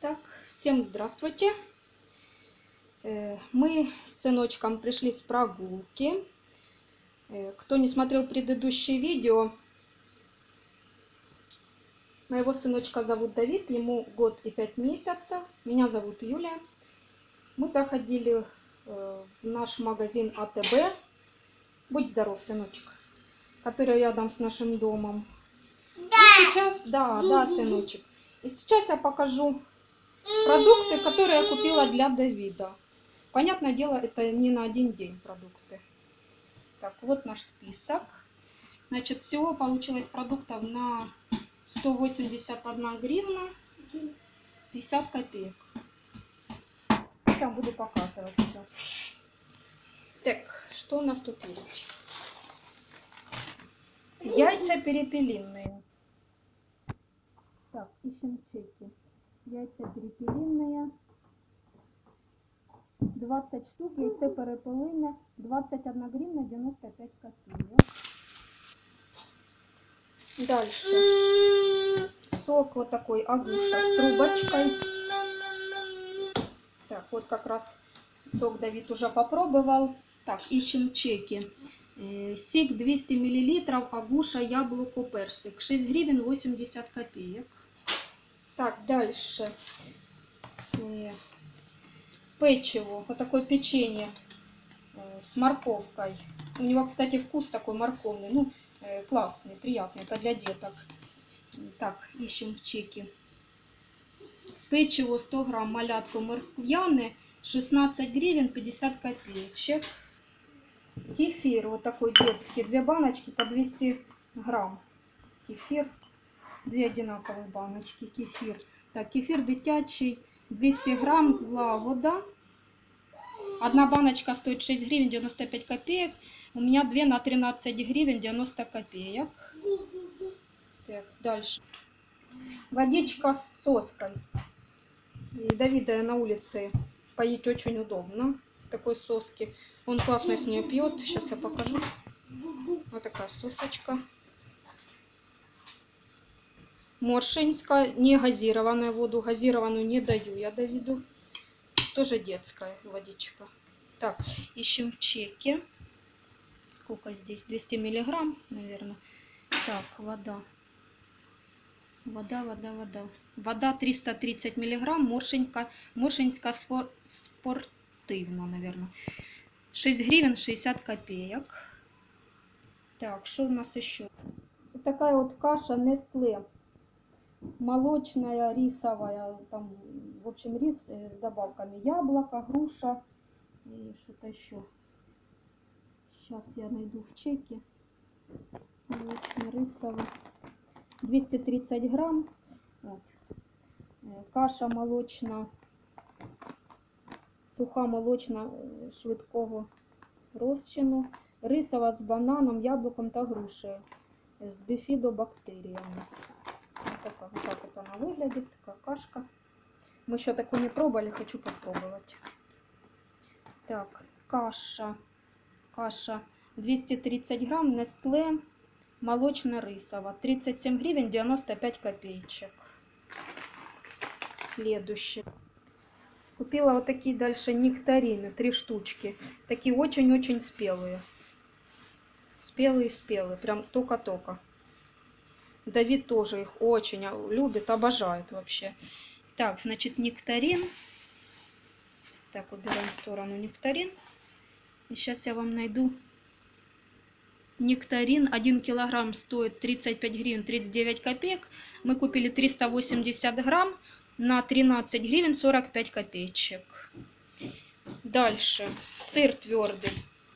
Так, всем здравствуйте. Мы с сыночком пришли с прогулки. Кто не смотрел предыдущее видео, моего сыночка зовут Давид, ему 1 год и 5 месяцев. Меня зовут Юлия. Мы заходили в наш магазин АТБ. Будь здоров, сыночек, который рядом с нашим домом. Да. И сейчас, да, сыночек. И сейчас я покажу продукты, которые я купила для Давида. Понятное дело, это не на один день продукты. Так, вот наш список. Значит, всего получилось продуктов на 181 гривна 50 копеек. Сейчас буду показывать все. Так, что у нас тут есть? Яйца перепелиные. Так, ищем чеки. Яйца перепелиные. 20 штук, яйце перепелине, 21 гривна 95 копеек. Дальше. Сок вот такой Агуша с трубочкой. Так, вот как раз сок Давид уже попробовал. Так, ищем чеки. Сик 200 мл, Агуша, яблоко, персик. 6 гривен 80 копеек. Так, дальше. Печиво, вот такое печенье с морковкой. У него, кстати, вкус такой морковный, ну, классный, приятный, это для деток. Так, ищем в чеки. Печиво 100 грамм, малятку морквяны, 16 гривен 50 копеечек. Кефир вот такой детский, 2 баночки по 200 грамм. Кефир, 2 одинаковые баночки, кефир. Так, кефир дитячий, 200 грамм, Злагода. Одна баночка стоит 6 гривен 95 копеек. У меня 2 на 13 гривен 90 копеек. Так, дальше. Водичка с соской. И Давида на улице поить очень удобно. С такой соски. Он классно с нее пьет. Сейчас я покажу. Вот такая сосочка. Моршинская, не газированная, воду газированную не даю я Давиду. Тоже детская водичка. Так, ищем чеки. Сколько здесь? 200 миллиграмм, наверное. Так, вода. Вода 330 миллиграмм, Моршинська спортивна, наверное. 6 гривен 60 копеек. Так, что у нас еще? Вот такая вот каша Nestlé. Молочная, рисовая, там, в общем, рис с добавками яблоко, груша и что-то еще. Сейчас я найду в чеке. Молочно-рисовый. 230 грамм. Вот. Каша молочна, суха молочна швидкого розчину. Рисова з бананом, яблуком та грушею. З бифідобактеріями. Вот так вот она выглядит, такая кашка. Мы еще такую не пробовали, хочу попробовать. Так, каша 230 грамм, Nestlé, молочно-рисово, 37 гривен 95 копеечек. Следующее. Купила вот такие дальше нектарины, 3 штучки. Такие очень-очень спелые. Спелые, прям только-только. Давид тоже их очень любит, обожает вообще. Так, значит, нектарин. Так, убираем в сторону нектарин. И сейчас я вам найду нектарин. 1 килограмм стоит 35 гривен 39 копеек. Мы купили 380 грамм на 13 гривен 45 копеечек. Дальше. Сыр твердый.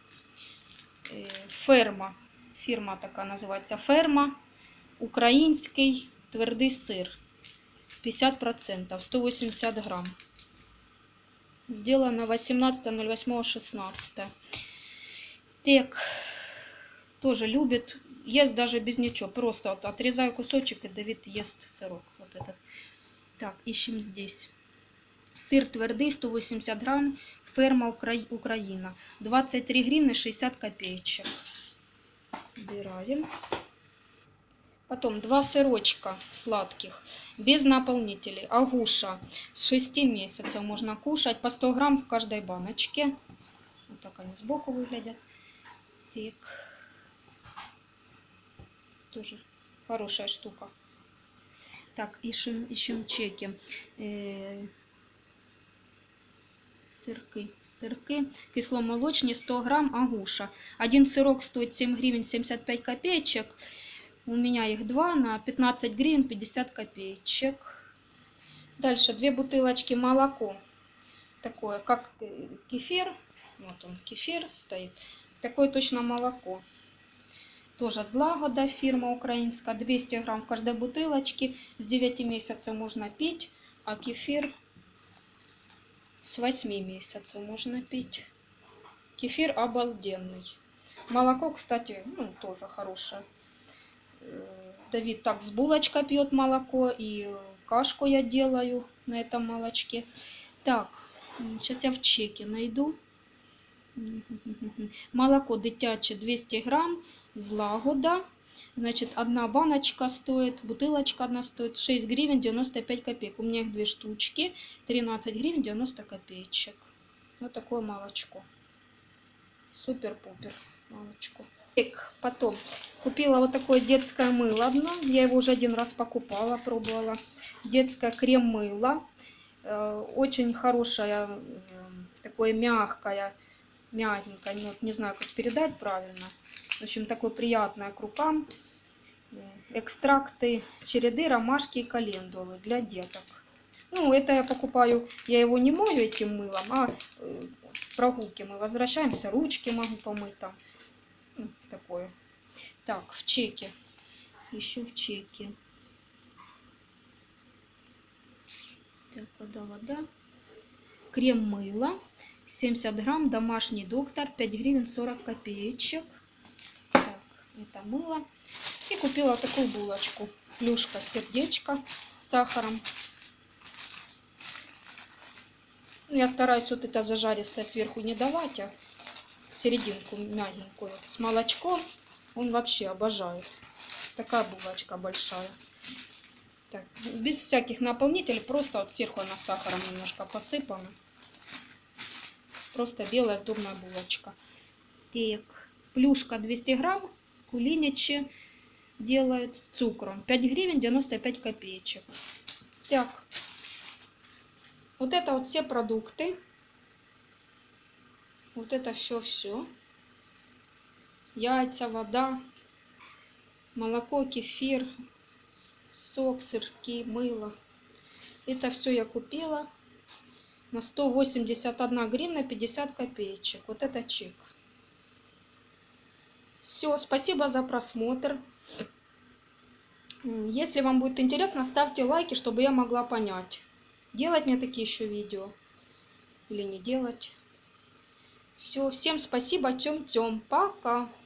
Ферма. Фирма такая называется. Ферма. Украинский твердый сыр. 50%. 180 грамм. Сделано 18.08.16. Так. Тоже любит. Ест даже без ничего. Просто вот отрезаю кусочек, и Давид ест сырок. Вот этот. Так, ищем здесь. Сыр твердый, 180 грамм. Ферма Украина. 23 гривны 60 копеечек. Убираем. Потом 2 сырочка сладких, без наполнителей. Агуша с 6 месяцев можно кушать. По 100 грамм в каждой баночке. Вот так они сбоку выглядят. Так. Тоже хорошая штука. Так, ищем чеки. Сырки. Кисломолочные 100 грамм агуша. Один сырок стоит 7 гривен 75 копеечек. У меня их 2 на 15 гривен 50 копеечек. Дальше 2 бутылочки молоко. Такое, как кефир. Вот он, кефир стоит. Такое точно молоко. Тоже Злагода, фирма украинская. 200 грамм в каждой бутылочке. С 9 месяцев можно пить. А кефир с 8 месяцев можно пить. Кефир обалденный. Молоко, кстати, ну, тоже хорошее. Давид так с булочкой пьет молоко. И кашку я делаю на этом молочке. Так, сейчас я в чеке найду. Молоко дитяче 200 грамм. Злагода. Значит, одна баночка стоит, бутылочка одна стоит 6 гривен 95 копеек. У меня их 2 штучки. 13 гривен 90 копеечек. Вот такое молочко. Супер-пупер молочко. Так, потом купила вот такое детское мыло одно. Я его уже 1 раз покупала, пробовала. Детское крем-мыло. Очень хорошее, такое мягкое. Мягенькое, не знаю, как передать правильно. В общем, такое приятное к рукам. Экстракты череды, ромашки и календулы для деток. Ну, это я покупаю, я его не мою этим мылом, а в прогулке мы возвращаемся, ручки могу помыть там. Ну, такое. Так, в чеке. Еще в чеке. Так, вода. Крем-мыло. 70 грамм, домашний доктор, 5 гривен 40 копеечек. Так, это мыло. И купила такую булочку. Плюшка сердечко с сахаром. Я стараюсь вот это зажаристое сверху не давать, а серединку мягенькую. С молочком он вообще обожает. Такая булочка большая. Так, без всяких наполнителей, просто вот сверху она сахаром немножко посыпана. Просто белая сдобная булочка. Так, плюшка 200 грамм, кулиничи делают с цукром. 5 гривен 95 копеечек. Так, вот это вот все продукты. Вот это все. Яйца, вода, молоко, кефир, сок, сырки, мыло. Это все я купила на 181 гривна 50 копеечек. Вот это чек. Все, спасибо за просмотр. Если вам будет интересно, ставьте лайки, чтобы я могла понять, делать мне такие еще видео или не делать. Все, всем спасибо, тем-тем, пока.